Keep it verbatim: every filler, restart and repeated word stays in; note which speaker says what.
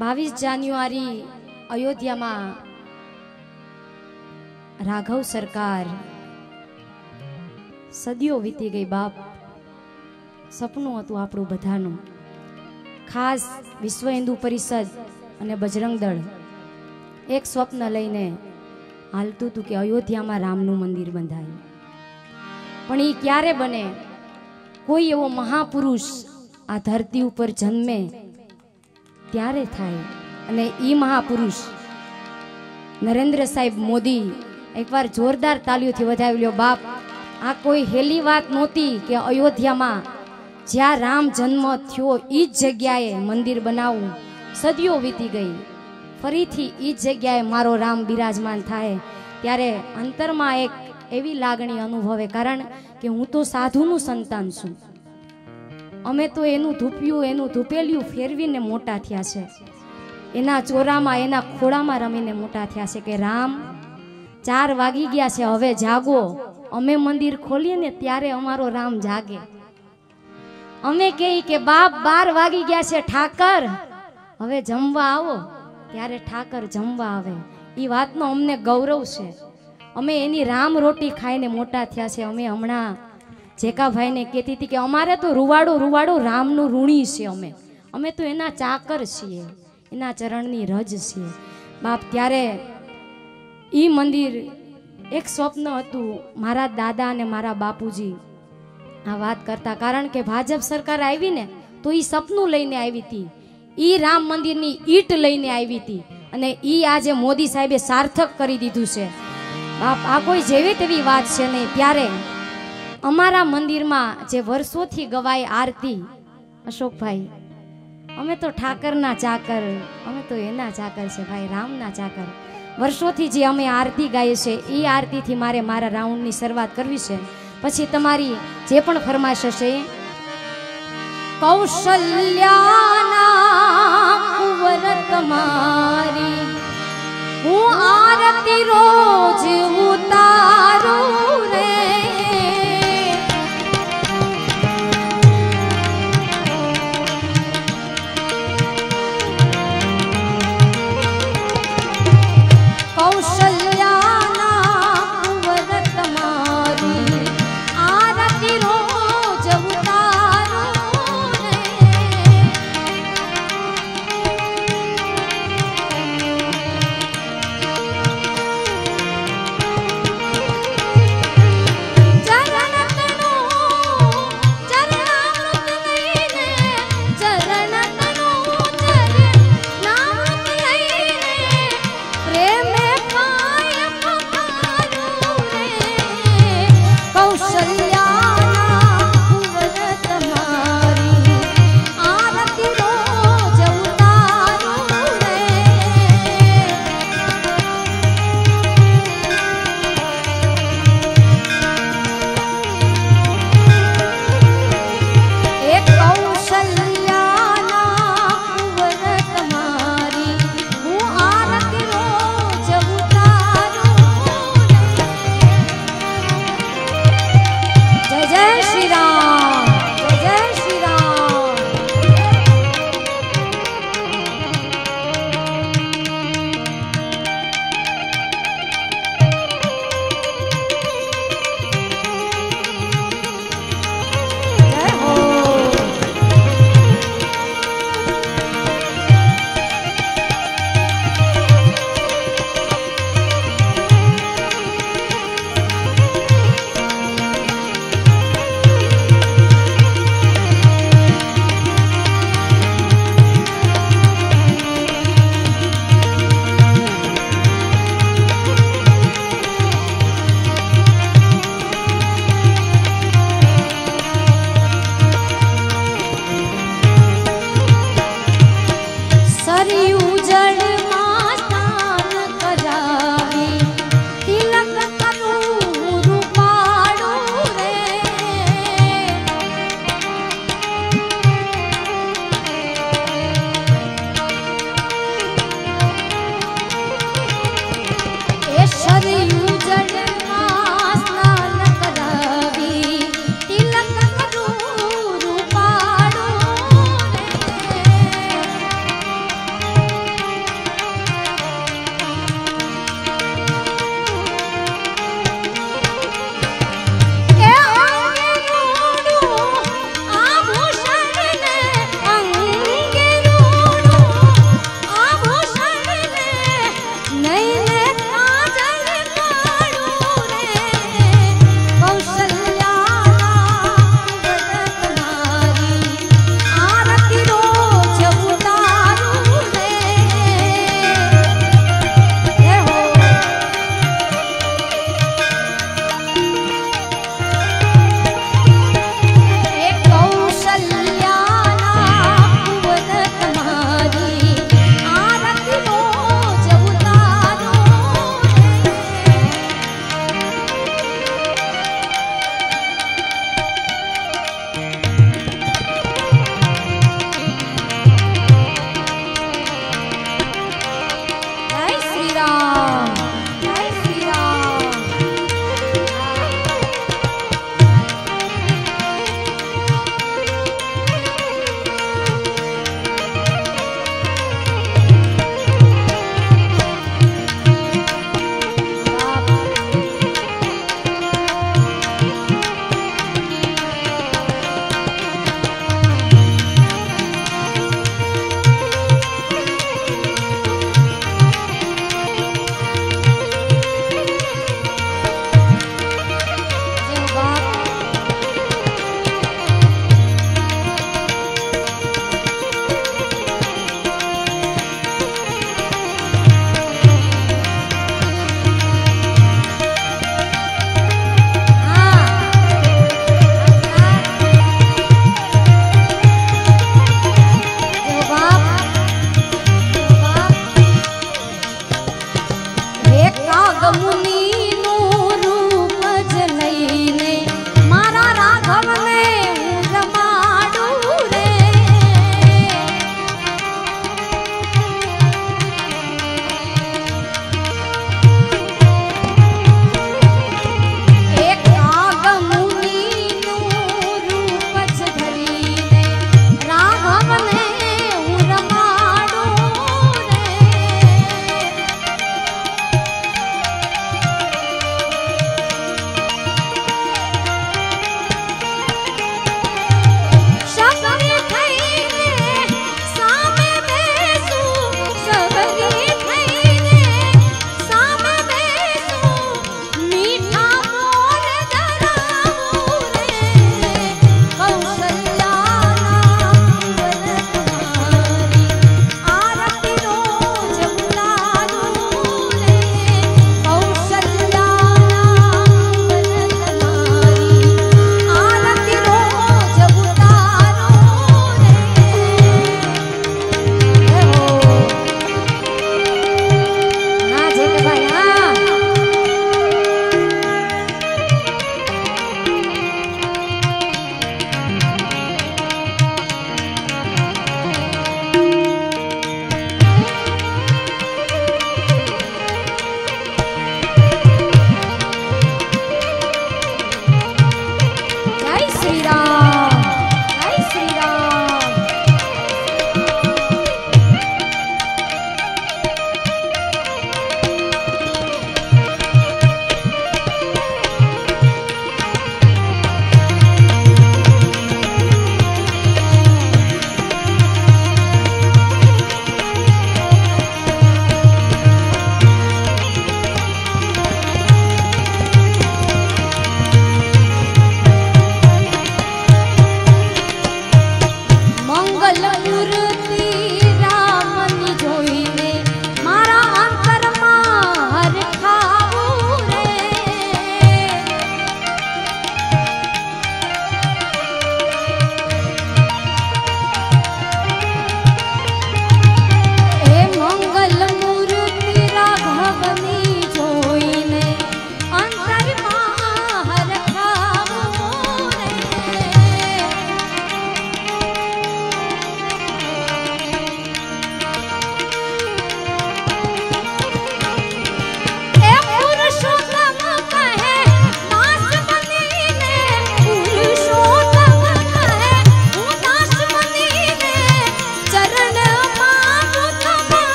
Speaker 1: बावीस जान्युआरी अयोध्या में राघव सरकार सदियों वीती गई बाप सपनों हतुं आपणुं बधानुं खास विश्व हिंदू परिषद अने बजरंग दल एक स्वप्न लईने हालतुं हतुं के अयोध्या में रामनुं मंदिर बंधाय पण ई क्यारे बने कोई एवो महापुरुष आ धरती उपर जन्मे त्यारे थाय अने ई महापुरुष नरेंद्र साहेब मोदी एक बार जोरदार तालीओथी वधावी ल्यो बाप। आ कोई हेली वात नहोती के अयोध्या में ज्यां राम जन्म थयो ई ज जग्याए मंदिर बनावुं सदियों वीती गई फरीथी ई ज जग्याए मारो राम बिराजमान थाय त्यारे अंतर में एक एवी लागणी अनुभवे कारण के हूँ तो साधुनुं संतान छुं। अमे तो एनुं धूप्युं एनुं धूपेलियुं फेरवीने मोटा थया छे एना चोरामां एना खोड़ामां रमीने मोटा थया छे के राम चार वागी गया छे हवे जागो अमे मंदिर खोलीए ने त्यारे अमारो राम जागे। अमे कही के बाप बार वागी गया छे ठाकर हवे जमवा आवो त्यारे ठाकर जमवा आवे ई वातनो अमने गौरव छे। अमे एनी राम रोटी खाईने मोटा थया छे। अमे हमणा जेका भाई ने कहती थी कि अमारे तो रुवाड़ो रुवाड़ो रामनु ऋणी छे अमे अमे तो एना चाकर छीए एना चरणनी रज छीए बाप। त्यारे ई मंदिर एक स्वप्न हतुं मारा दादा अने मारा बापूजी आ वात करता कारण के भाजप सरकार आवी ने तो ई सपનું લઈને આવી હતી ई राम मंदिरनी ईट લઈને આવી હતી અને ई આજે मोदी साहेबे सार्थक કરી દીધું છે બાપ। आ कोई જેવી તેવી વાત છે નહીં। ત્યારે અમારા મંદિરમાં જે વર્ષોથી ગવાય આરતી અશોક ભાઈ અમે તો ઠાકરના ચાકર અમે તો એના ચાકર છે ભાઈ રામના ચાકર વર્ષોથી જે અમે આરતી ગાઈએ છે એ આરતીથી મારે મારા રાઉન્ડની શરૂઆત કરવી છે પછી તમારી જે પણ ફરમાઈશ હશે કૌશલ્યાના કુંવર તમારી હું આરતી રોજ